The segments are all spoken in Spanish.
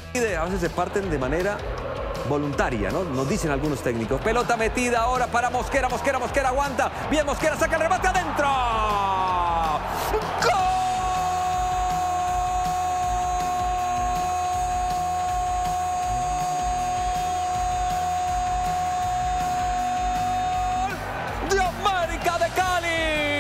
A veces se parten de manera voluntaria, ¿no? Nos dicen algunos técnicos. Pelota metida ahora para Mosquera. Mosquera aguanta. Bien, Mosquera saca el remate adentro. ¡Gol! ¡De América de Cali!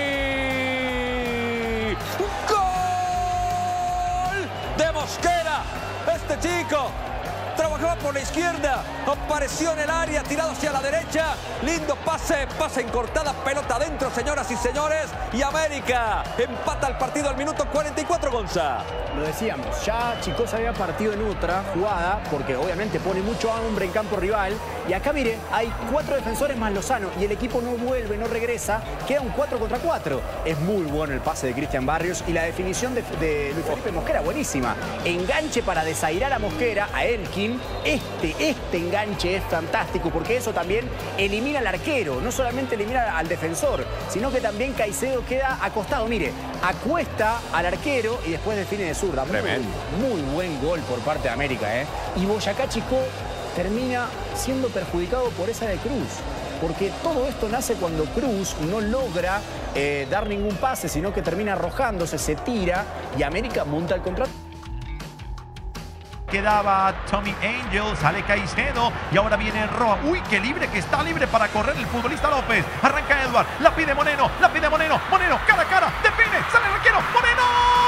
¡Gol! De Mosquera. Este chico trabajaba por la izquierda, apareció en el área, tirado hacia la derecha. Lindo pase en cortada, pelota adentro, señoras y señores. Y América empata el partido al minuto 44, Gonza. Lo decíamos, ya Chico se había partido en otra jugada, porque obviamente pone mucho hambre en campo rival. Y acá, mire, hay 4 defensores más Lozano y el equipo no vuelve, no regresa. Queda un 4 contra 4. Es muy bueno el pase de Cristian Barrios y la definición de Luis Felipe Mosquera, buenísima. Enganche para desairar a Mosquera, a Elkin. Este enganche es fantástico porque eso también elimina al arquero. No solamente elimina al defensor, sino que también Caicedo queda acostado. Mire, acuesta al arquero y después define de zurda. Muy buen gol por parte de América, ¿eh? Y Boyacá Chicó termina siendo perjudicado por esa de Cruz. Porque todo esto nace cuando Cruz no logra dar ningún pase, sino que termina arrojándose, se tira y América monta el contrato. Quedaba Tommy Angel, sale Caicedo y ahora viene Roa. Uy, qué libre que está, libre para correr el futbolista López. Arranca Edward, la pide Moreno, Moreno, cara a cara, define, sale el arquero, Moreno.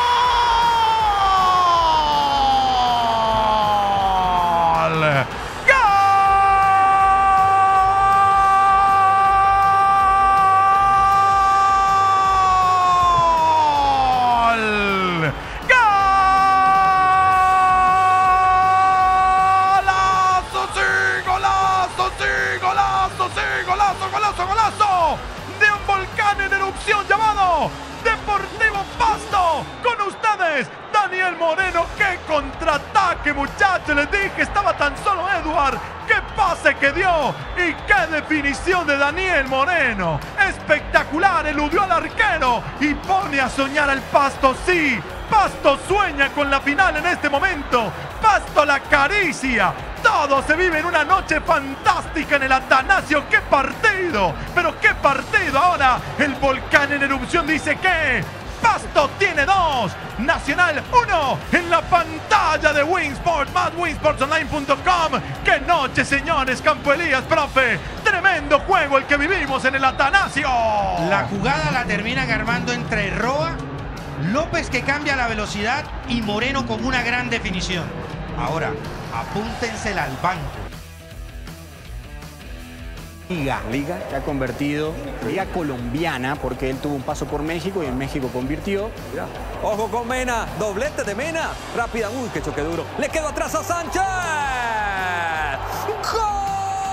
¡Golazo! De un volcán en erupción llamado Deportivo Pasto. Con ustedes, Daniel Moreno. ¡Qué contraataque, muchachos! Les dije, estaba tan solo Edward. ¡Qué pase que dio! ¡Y qué definición de Daniel Moreno! Espectacular, eludió al arquero y pone a soñar al Pasto. ¡Sí! Pasto sueña con la final en este momento. Pasto la acaricia. Todo se vive en una noche fantástica en el Atanasio. ¡Qué partido! ¡Pero qué partido! Ahora el volcán en erupción dice que Pasto tiene 2, Nacional 1 en la pantalla de Winsport, más winsportsonline.com. ¡Qué noche, señores! Campo Elías, profe. Tremendo juego el que vivimos en el Atanasio. La jugada la terminan armando entre Roa, López que cambia la velocidad y Moreno con una gran definición. Ahora, apúntensela al banco. Liga que ha convertido, Liga colombiana, porque él tuvo un paso por México y en México convirtió. Mira. Ojo con Mena, doblete de Mena. Rápida, uy, qué choque duro. Le quedó atrás a Sánchez. ¡Gol!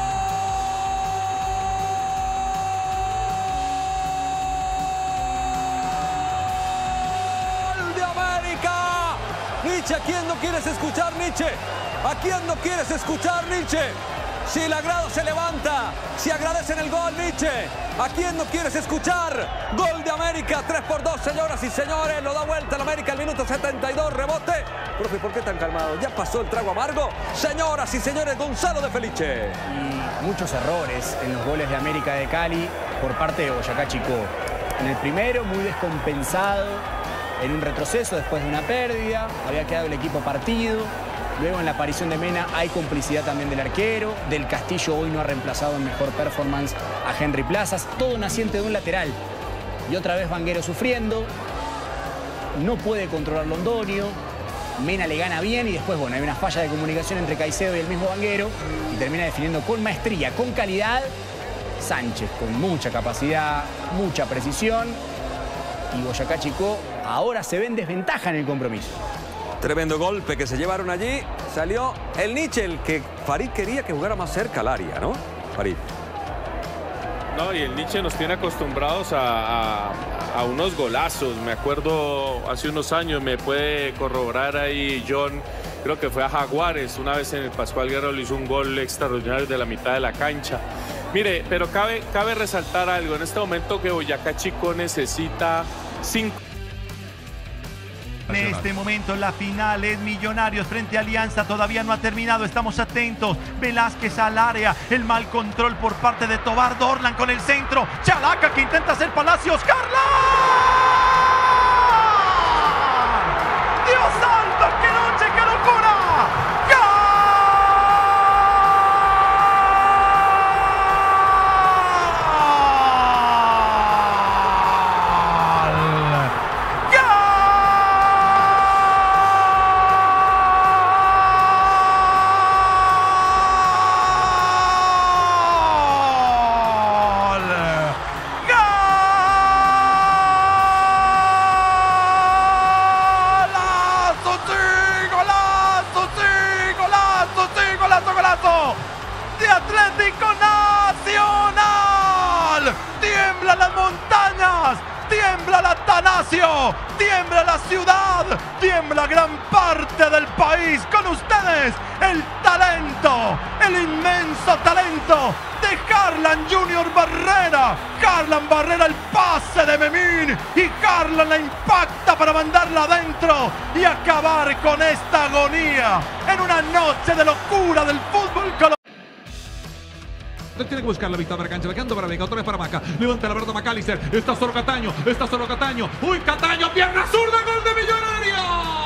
¡De América! Nietzsche, ¿a quién no quieres escuchar, Nietzsche? ¿A quién no quieres escuchar, Nietzsche? Si la grada se levanta, si agradecen el gol, Nietzsche. ¿A quién no quieres escuchar? Gol de América, 3-2, señoras y señores. Lo da vuelta el América al minuto 72, rebote. Profe, ¿por qué tan calmado? ¿Ya pasó el trago amargo? Señoras y señores, Gonzalo de Felice. Y muchos errores en los goles de América de Cali por parte de Boyacá Chicó. En el primero, muy descompensado, en un retroceso después de una pérdida. Había quedado el equipo partido. Luego en la aparición de Mena hay complicidad también del arquero. Del Castillo hoy no ha reemplazado en mejor performance a Henry Plazas. Todo naciente de un lateral. Y otra vez Vanguero sufriendo. No puede controlar Londoño. Mena le gana bien y después, bueno, hay una falla de comunicación entre Caicedo y el mismo Vanguero. Y termina definiendo con maestría, con calidad, Sánchez, con mucha capacidad, mucha precisión. Y Boyacá Chicó ahora se ve en desventaja en el compromiso. Tremendo golpe que se llevaron allí. Salió el Nietzsche, el que Farid quería que jugara más cerca al área, ¿no? Farid. No, y el Nietzsche nos tiene acostumbrados a unos golazos. Me acuerdo hace unos años, me puede corroborar ahí John, creo que fue a Jaguares. Una vez en el Pascual Guerrero le hizo un gol extraordinario de la mitad de la cancha. Mire, pero cabe resaltar algo. En este momento que Boyacá Chicó necesita 5. En este momento la final es Millonarios frente a Alianza, todavía no ha terminado, estamos atentos. Velázquez al área, el mal control por parte de Tobar, Dorlan con el centro, Chalaca que intenta hacer Palacios, ¡Carla! ¡Dios santo, qué noche, qué locura! De Atlético Nacional, tiembla las montañas, tiembla el Atanasio, tiembla la ciudad, tiembla gran parte del país. Con ustedes el talento, el inmenso talento de Harlan Junior Barrera. Harlan Barrera el pase de Memín y Harlan la impacta para mandarla adentro y acabar con esta agonía en una noche de locura del fútbol colombiano. Tiene que buscar la mitad de la cancha, dejando para Vega, otra vez para Maca, levanta la verdad McAllister, está solo Cataño, uy Cataño, pierna zurda, gol de Millonarios.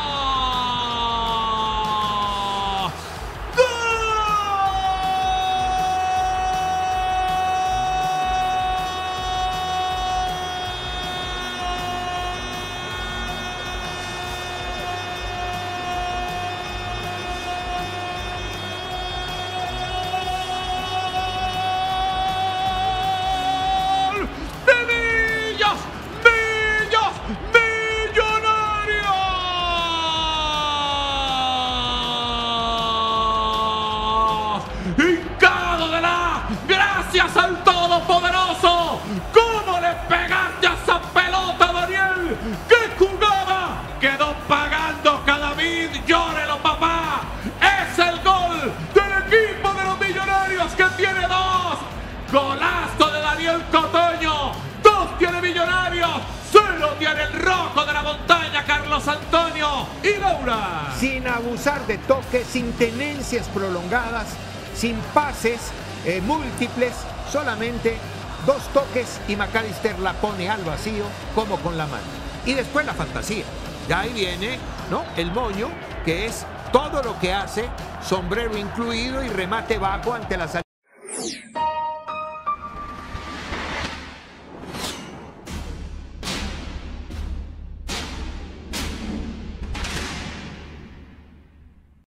Hincado de la, gracias al Todopoderoso. ¿Cómo le pegaste a esa pelota, Daniel? ¡Qué jugada! Quedó pagando cada vid, llórelo papá. Es el gol del equipo de los Millonarios que tiene 2. Golazo de Daniel Cotoño. 2 tiene Millonarios. Solo tiene el rojo de la montaña, Carlos Antonio y Laura. Sin abusar de toques, sin tenencias prolongadas, sin pases múltiples, solamente 2 toques y McAllister la pone al vacío como con la mano. Y después la fantasía. Ya ahí viene, ¿no?, el moño, que es todo lo que hace, sombrero incluido y remate bajo ante la salida.